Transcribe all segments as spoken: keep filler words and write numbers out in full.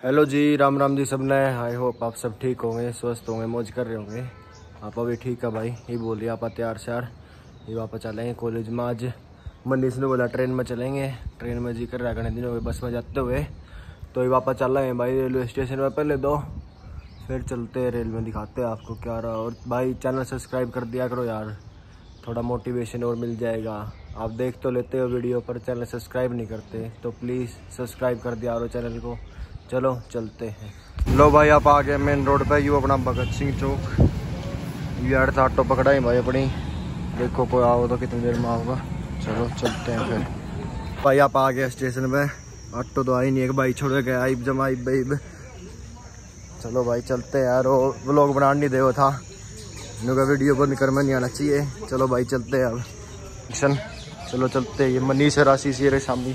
Hello जी, राम राम जी सबने। I hope आप सब ठीक होंगे, स्वस्थ होंगे, मौज कर रहे होंगे। आप अभी ठीक है भाई, ये बोलिए आप तैयार श्यार ये वापस चलेंगे कॉलेज में। आज मनीष ने बोला ट्रेन में चलेंगे, ट्रेन में जी कर रहा करने दिन हो गए बस में जाते हुए, तो ये वापस चल रहे हैं भाई रेलवे स्टेशन में। पहले दो फिर चलते हैं रेल में, दिखाते हैं आपको क्या रहा। और भाई चैनल सब्सक्राइब कर दिया करो यार, थोड़ा मोटिवेशन और मिल जाएगा। आप देख तो लेते हो वीडियो पर चैनल सब्सक्राइब नहीं करते, तो प्लीज़ सब्सक्राइब कर दिया करो चैनल को। चलो चलते हैं। लो भाई आप आ गए मेन रोड पे, यू अपना भगत सिंह चौक। ये आठ था ऑटो पकड़ा है भाई अपनी, देखो कोई आओ तो कितनी देर में आओगा। चलो चलते हैं फिर। भाई आप आ गए स्टेशन पे, ऑटो तो आई नहीं, एक भाई छोड़ गया आइब जमाई भाई। चलो भाई चलते हैं यार, वो व्लॉग बनाने नहीं दे वो था इनका, वीडियो बंद कर में नहीं आना चाहिए। चलो भाई चलते हैं अब एक्शन। चलो चलते हैं। ये मनीष है राशि से सामने।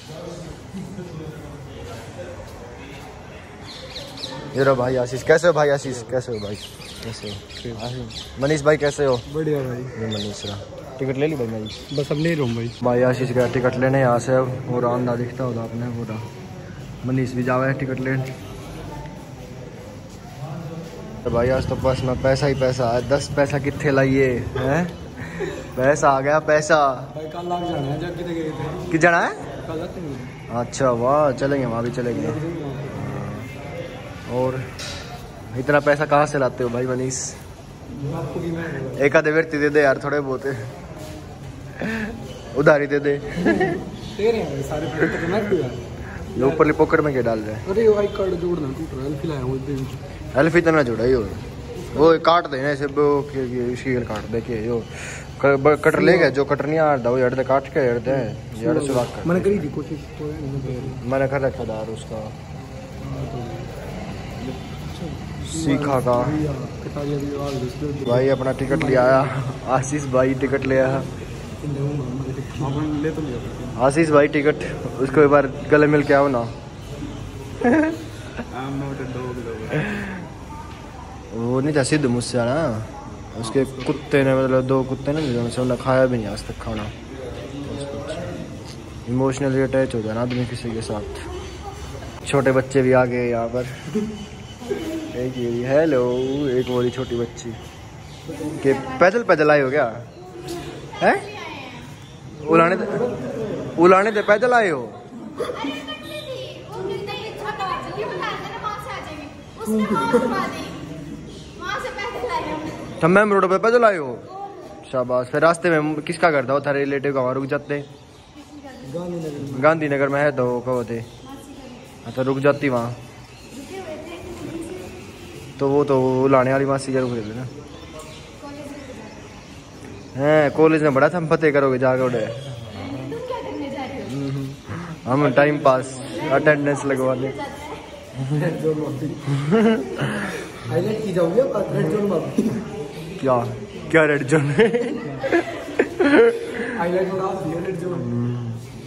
ये रहो भाई आशीष। कैसे हो भाई आशीष? कैसे हो भाई? कैसे हो मनीष भाई? कैसे हो? बढ़िया भाई। ये मनीष रहा। टिकट ले ली भाई मेरी? बस अब नहीं रहूँ भाई। भाई आशीष गया टिकट लेने यहाँ से, अब और आंधा दिखता होता आपने पूरा। मनीष भी जावा है टिकट लेने। तो भाई आज तो बस में पैसा ही पैसा है, दस पैसा कितने लाइए हैं? पैसा आ गया पैसा। भाई कल लाग जाना है, जब कितने गए थे? कि जाना है? कल जाते हैं। अच्छा वाह, चलेंगे वहाँ भी चलेंगे। और इतना पैसा कहाँ से लाते हो भाई मनीष? एक आधे व्यक्ति दे दे यार, थोड़े बहुत उधारी दे दे। तेरे हैं सारे पैसे मैं भी यार। ये ऊपर पॉकेट में क्या डाल रहे हैं? अरे भाई कार्ड जोड़ना टूट रहा है, एल्फी लाया हूं इस दिन। एल्फी तो ना जोड़ा, यो वो काट देना ऐसे, वो शील काट दे के यो कटर ले गए। जो कटर नहीं आ रहा वो यार दे काट के यार दे यार सुराख कर। मैंने करी थी कोशिश तो है, मैंने कर रखा था उसका सीखा का। भाई अपना टिकट ले आया आशीष भाई, टिकट ले आया ले तो लिया आशीष भाई टिकट। उसको एक बार गले मिल के आओ ना। वो नहीं था सिद्ध मुझसे ना, उसके कुत्ते ने, मतलब दो कुत्ते ने जिनसे उन्हें खाया भी नहीं आज तक खाना। इमोशनली अटैच हो जाए ना आदमी किसी के साथ। छोटे बच्चे भी आ गए यहाँ पर। एक ये हेलो, एक बोली छोटी बच्ची के पैदल पैदल आए हो क्या है? उलाने दे, उलाने दे पैदल आए हो? तो मैम रोड पे पैदल आए हो? शाबाश। फिर रास्ते में किसका घर था? वो था रिलेटिव का, वहाँ रुक जाते। गांधीनगर में है तो कहो थे, अच्छा रुक जाती वहाँ। तो वो तो लाने वाली मासी रुक रहे थे ना। हैं कॉलेज में बड़ा थम फतेह करोगे जाके उड़े? हम टाइम पास अटेंडेंस लगवाने। हाईलाइट की जाओगे रेड जोन में? क्या क्या रेड जोन है? हाईलाइट लगा दिया रेड जोन।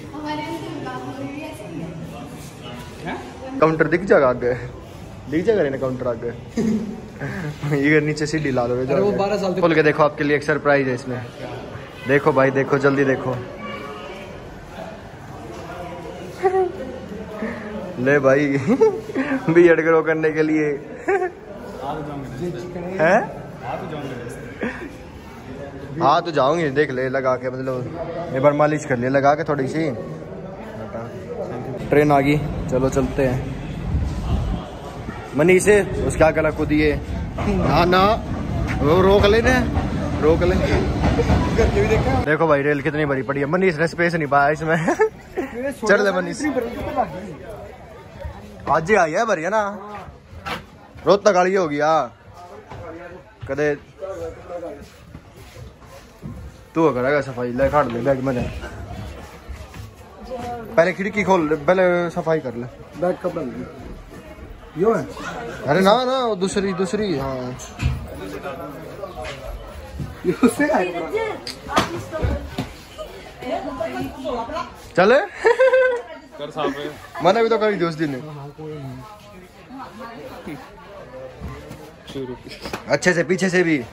काउंटर दिख जाएगा आगे, दिख जाएगा ना काउंटर आगे। ये नीचे सीढ़ी ला लो। अरे वो बारह साल खोल के देखो, आपके लिए एक सरप्राइज है इसमें। देखो भाई देखो, जल्दी देखो। ले भाई बी एड करो करने के लिए है। हाँ तो जाऊंगी, देख ले लगा के, मतलब एक बार मालिश कर ले लगा के थोड़ी सी। ट्रेन आ गई, चलो चलते हैं। मनीष से उसके आगे गला को दिए ना ना, वो रोक ले ना, रोक ले। देखो भाई रेल कितनी बड़ी पड़ी है। मनीष ने स्पेस नहीं पाया इसमें। चल ले मनीष, आज ही आई है भरिया ना, रोज तक गाड़ी होगी यार कदे। तू करेगा सफाई, ले काट ले बैग में। पहले खिड़की खोल, पहले सफाई कर ले। बैग कब बन यो है? अरे ना ना वो दूसरी दूसरी। हाँ चले कर साफ है। मैंने भी तो करी थी उस दिन। अच्छे से पीछे से भी।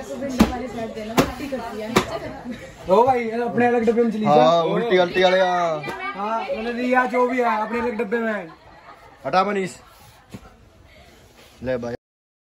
ओ भाई अपने अलग डब्बे में चली जा। हाँ उल्टी उल्टी वाले। हाँ मैंने रिया जो भी है अपने अलग डब्बे में। हटा मनीष। ले भाई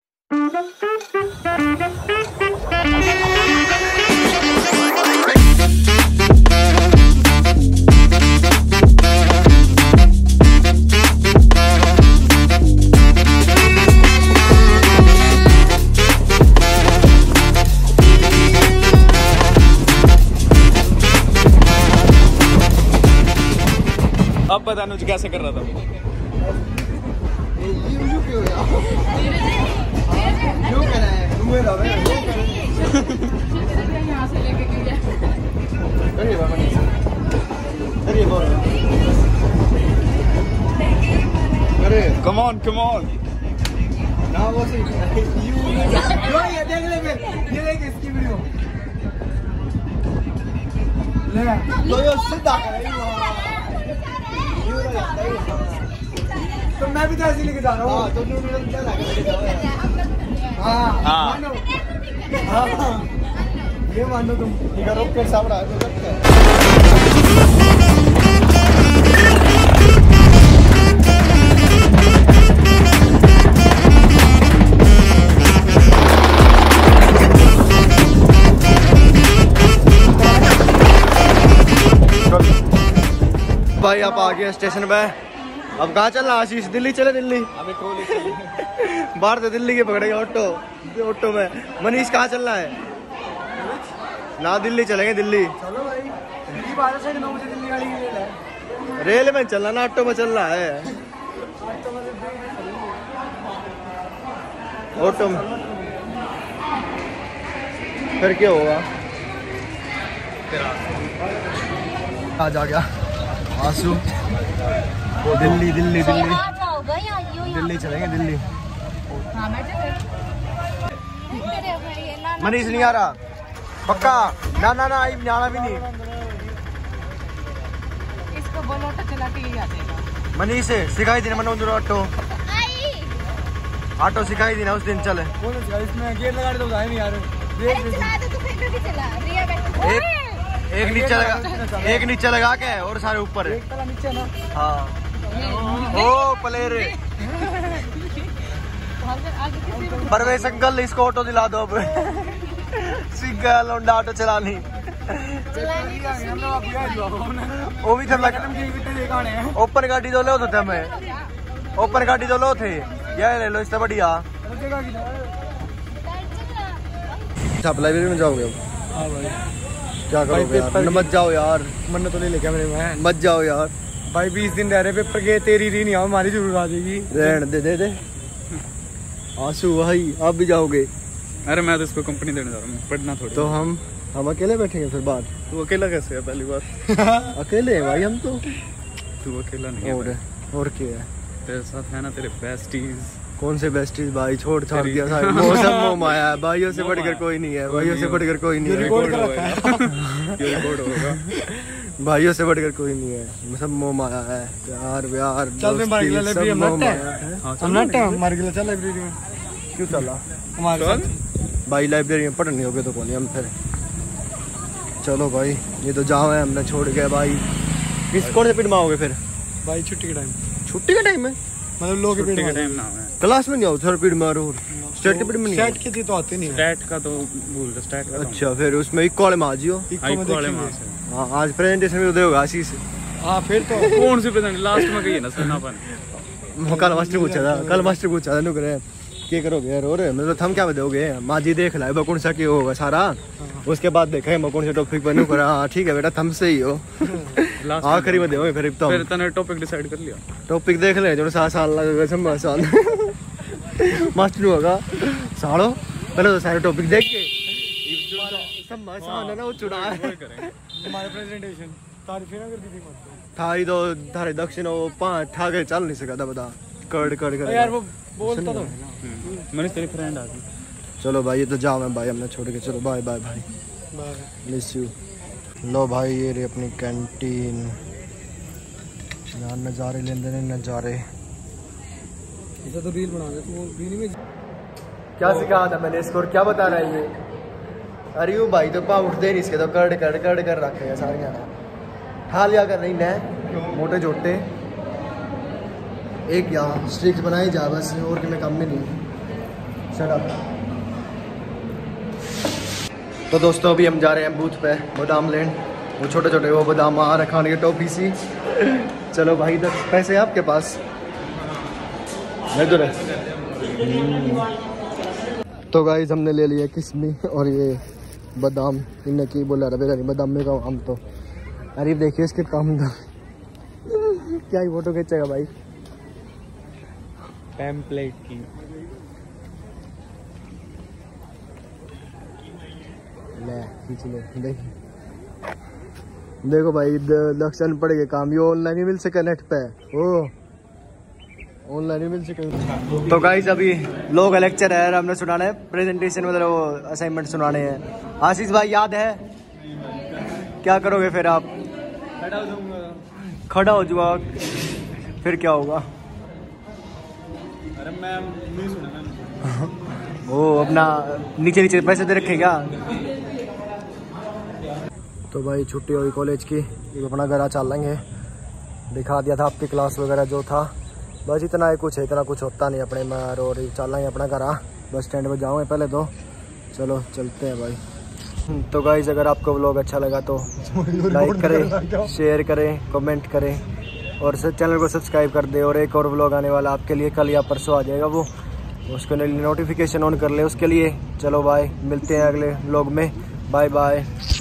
अब बता अनुज कैसे कर रहा था? Come on, come on. ना वो सही ये देख ले फिर ये देख इसकी वीडियो ले तो ये सीधा कर रही तो मैं भी तो ऐसे लेके जा रहा हूँ तो तू वीडियो क्या लगा हाँ मानो हाँ ये मानो तुम ये करो के सामने आ तो सकते हैं भाई आप आ गए स्टेशन पे। अब कहाँ चलना आशीष? दिल्ली चले? दिल्ली अभी ट्रोली चली बाहर से दिल्ली के पकड़ेगा ऑटो ऑटो में। मनीष कहाँ चलना है? ना दिल्ली चलेंगे दिल्ली। चलो भाई दिल्ली बारह से नौ बजे दिल्ली गाड़ी रेल है। रेल में चलना ना ऑटो में चलना है? ऑटो में फिर क्या होगा? आज आ गया आंसू। वो दिल्ली दिल्ली दिल्ली दिल्ली चलेंगे दिल्ली। मनीष नहीं आ रहा पक्का? ना ना ना आई जाना भी नहीं। इसको बोलो तो चला के ही आ जाएगा। मनीष से सिखाई दी ना मनोज ऑटो ऑटो सिखाई दी ना उस दिन। चले इसमें गेट लगा तो नहीं आ रहे। एक एक नीचे लगा एक नीचे लगा के और सारे ऊपर है। एक नीचे ना हाँ ओ प्लेयर परवेश अंकल इसको ऑटो दिला दो अब। सीखा लौंडा ऑटो चलानी। वो भी थे ओपन गाड़ी तो लो थे हमें ओपन गाड़ी तो लो थे यह ले लो इससे बढ़िया। आप लाइब्रेरी में जाओगे अब? हाँ भाई क्या करोगे यार? मत जाओ यार। मन तो नहीं लेके मेरे में मत जाओ यार भाई। बीस दिन रह रहे पेपर के तेरी री नहीं आओ हमारी जरूर आ जाएगी। रहने दे दे दे आंसू भाई आप भी जाओगे? अरे मैं तो इसको कंपनी देने जा रहा हूँ पढ़ना थोड़ी। तो हम हम अकेले बैठेंगे फिर बात? तू अकेला कैसे है पहली बार? अकेले हैं भाई हम तो। तू अकेला नहीं है और और क्या है? तेरे साथ है ना तेरे बेस्टीज। कौन से बेस्टीज भाई? छोड़ छाड़ दिया सारे मौसम मोह माया है। भाइयों से बढ़कर कोई नहीं है। भाइयों से बढ़कर कोई नहीं है। रिकॉर्ड होगा। भाइयों से बढ़कर कोई नहीं है। सब मोह माया है। प्यार व्यार चल लाइब्रेरी में क्यों चला हमारे भाई? लाइब्रेरी में पढ़ नहीं होगे तो कौन हम फिर। चलो भाई ये तो जाओ है हमने छोड़ गया भाई। किस कौन से पीरियड में आओगे फिर भाई? छुट्टी के टाइम। छुट्टी के टाइम में मतलब लोग के टाइम ना है क्लास में नहीं आओ? थर्ड पीरियड में और स्टेट के पीरियड में नहीं? स्टेट के थी तो आते नहीं। स्टेट का तो भूल स्टेट का। अच्छा फिर उसमें इक्को वाले में आ जियो। इक्को वाले में हां आज प्रेजेंटेशन भी उदय होगा आशीष। हां फिर तो कौन सी प्रेजेंट लास्ट में गई है ना सुनापन। कल मास्टर पूछा था कल मास्टर पूछा था नु करे क्या करोगे यार? और मतलब हम क्या दोगे? माजी देख लाए कौन सा क्या होगा सारा। उसके बाद देखा मैं कौन से टॉपिक पर नु करा। हां ठीक है बेटा थम से ही हो आखिरी में देओगे फिर तो। फिर तने टॉपिक डिसाइड कर लिया? टॉपिक देख ले जो सात साल लगेगा सब साल मास्टर होगा सालो। पहले तो सारे टॉपिक देख के सब आसान है ना वो चुना है। हमारे प्रेजेंटेशन तारीफ ना कर दी थी मत थारी तो थारे दक्षिण वो पांच था के चल नहीं सका था बता कड़ कड़ कर यार वो बोलता तो है ना। मैंने तेरी फ्रेंड आ गई। चलो भाई ये तो जाओ मैं भाई हमने छोड़ के। चलो बाय बाय भाई बाय मिस यू। लो भाई ये रही अपनी कैंटीन यार। नज़ारे लेने देने नज़ारे। इसे तो रील बना दे तू रील में। क्या सिखाया था मैंने इसको और क्या बता रहा है ये? अरे यू भाई तो पा उठते नहीं इसके तो कड़ कड़ कड़ कर रखे सारे यहाँ खा लिया कर नहीं न मोटे छोटे। एक यहाँ स्ट्रिक्स बनाई जा बस, और कि मैं काम में नहीं। Shut up. तो दोस्तों अभी हम जा रहे हैं बूथ पे बादाम लेन। वो छोटे छोटे वो बादाम आ रहे खाने की टॉफी सी। चलो भाई, दस पैसे आपके पास इधर है। तो गाइस हमने ले लिया किस्मी और ये बादाम। इन्हें की बोला रहा है बादाम में का हम तो। अरे देखिए इसके काम तो क्या ही फोटो खींचेगा भाई। टेम्पलेट की ले खींच ले। देख देखो भाई लक्षण पड़ गए काम। ये ऑनलाइन ही मिल सके नेट पे। ओ ऑनलाइन ही मिल सके। तो गाइस अभी लोग लेक्चर है, हमने सुनाना है प्रेजेंटेशन, मतलब वो असाइनमेंट सुनाने हैं। आशीष भाई याद है क्या करोगे फिर आप? खड़ा हो जाऊंगा। खड़ा हो जाओ फिर क्या होगा? अरे मैम नहीं सुना मैम। वो अपना नीचे नीचे पैसे दे रखे क्या? तो भाई छुट्टी हुई कॉलेज की, ये अपना घर चल लेंगे। दिखा दिया था आपकी क्लास वगैरह जो था, बस इतना ही कुछ है, इतना कुछ होता नहीं अपने में। और चल लेंगे अपना घर। बस स्टैंड पर जाऊँगे पहले तो। चलो चलते हैं भाई। तो गाइस अगर आपको व्लॉग अच्छा लगा तो लाइक करें, शेयर करें, कमेंट करें और चैनल को सब्सक्राइब कर दे। और एक और व्लॉग आने वाला आपके लिए, कल या परसों आ जाएगा वो, उसके लिए नोटिफिकेशन ऑन कर ले उसके लिए। चलो बाय, मिलते हैं अगले व्लॉग में। Bye bye.